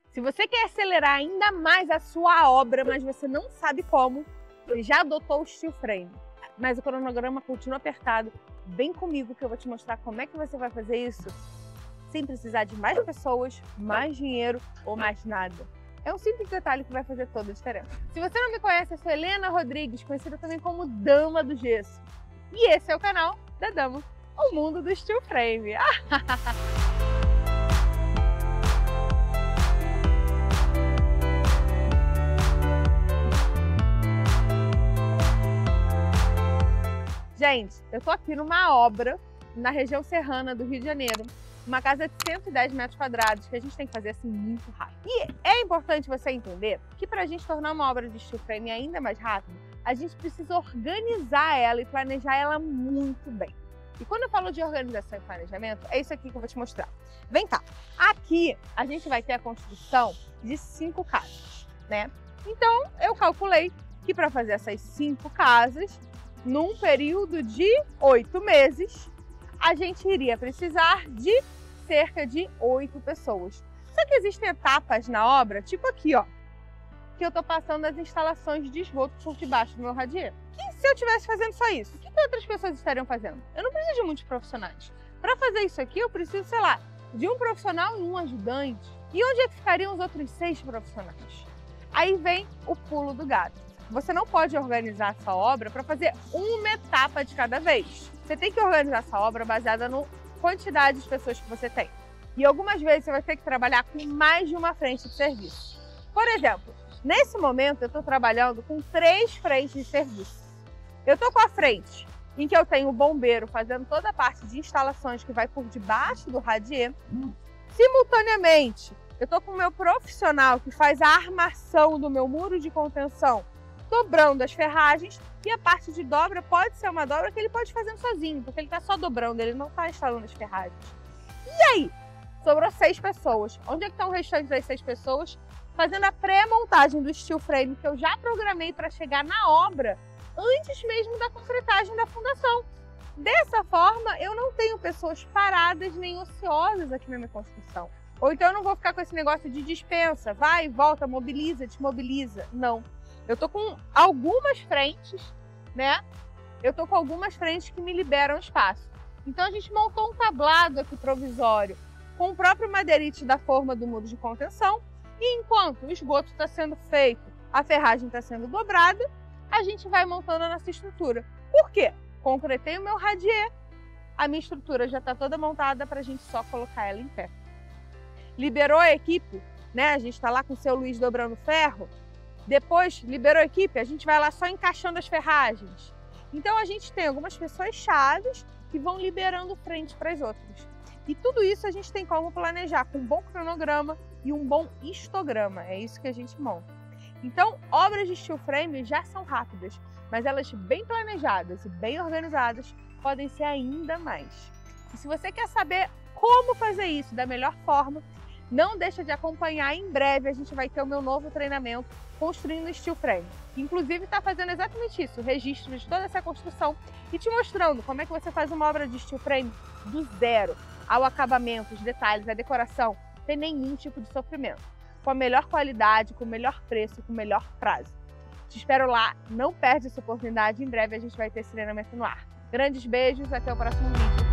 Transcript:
Se você quer acelerar ainda mais a sua obra, mas você não sabe como, você já adotou o steel frame, mas o cronograma continua apertado, vem comigo que eu vou te mostrar como é que você vai fazer isso sem precisar de mais pessoas, mais dinheiro ou mais nada. É um simples detalhe que vai fazer toda a diferença. Se você não me conhece, eu sou Helena Rodrigues, conhecida também como Dama do Gesso. E esse é o canal da Dama, o mundo do steel frame. Gente, eu tô aqui numa obra na região serrana do Rio de Janeiro, uma casa de 110 metros quadrados que a gente tem que fazer assim muito rápido. E é importante você entender que para a gente tornar uma obra de steel frame ainda mais rápido, a gente precisa organizar ela e planejar ela muito bem. E quando eu falo de organização e planejamento, é isso aqui que eu vou te mostrar. Vem cá, aqui a gente vai ter a construção de 5 casas, né? Então eu calculei que para fazer essas 5 casas, num período de 8 meses, a gente iria precisar de cerca de 8 pessoas. Só que existem etapas na obra, tipo aqui, ó, que eu tô passando as instalações de esgoto por debaixo do meu radier. Que se eu estivesse fazendo só isso, o que outras pessoas estariam fazendo? Eu não preciso de muitos profissionais. Para fazer isso aqui, eu preciso, sei lá, de um profissional e um ajudante. E onde é que ficariam os outros 6 profissionais? Aí vem o pulo do gato. Você não pode organizar essa obra para fazer uma etapa de cada vez. Você tem que organizar essa obra baseada na quantidade de pessoas que você tem. E algumas vezes você vai ter que trabalhar com mais de uma frente de serviço. Por exemplo, nesse momento eu estou trabalhando com 3 frentes de serviço. Eu estou com a frente em que eu tenho o bombeiro fazendo toda a parte de instalações que vai por debaixo do radier. Simultaneamente, eu estou com o meu profissional que faz a armação do meu muro de contenção, dobrando as ferragens, e a parte de dobra pode ser uma dobra que ele pode fazer sozinho, porque ele está só dobrando, ele não está instalando as ferragens. E aí? Sobrou 6 pessoas. Onde é que estão o restante das 6 pessoas? Fazendo a pré-montagem do steel frame que eu já programei para chegar na obra antes mesmo da concretagem da fundação. Dessa forma, eu não tenho pessoas paradas nem ociosas aqui na minha construção. Ou então eu não vou ficar com esse negócio de dispensa, vai e volta, mobiliza, desmobiliza. Não. Eu tô com algumas frentes, né? Eu tô com algumas frentes que me liberam espaço. Então a gente montou um tablado aqui provisório com o próprio madeirite da forma do muro de contenção. E enquanto o esgoto está sendo feito, a ferragem está sendo dobrada, a gente vai montando a nossa estrutura. Por quê? Concretei o meu radier, a minha estrutura já está toda montada para a gente só colocar ela em pé. Liberou a equipe, né? A gente está lá com o seu Luiz dobrando ferro. Depois, liberou a equipe, a gente vai lá só encaixando as ferragens. Então, a gente tem algumas pessoas chaves que vão liberando frente para as outras. E tudo isso a gente tem como planejar com um bom cronograma e um bom histograma. É isso que a gente monta. Então, obras de steel frame já são rápidas, mas elas bem planejadas e bem organizadas podem ser ainda mais. E se você quer saber como fazer isso da melhor forma, não deixa de acompanhar. Em breve a gente vai ter o meu novo treinamento Construindo Steel Frame. Inclusive está fazendo exatamente isso, o registro de toda essa construção e te mostrando como é que você faz uma obra de steel frame do zero ao acabamento, os detalhes, a decoração, sem nenhum tipo de sofrimento. Com a melhor qualidade, com o melhor preço, com o melhor prazo. Te espero lá, não perde essa oportunidade, em breve a gente vai ter esse treinamento no ar. Grandes beijos, até o próximo vídeo.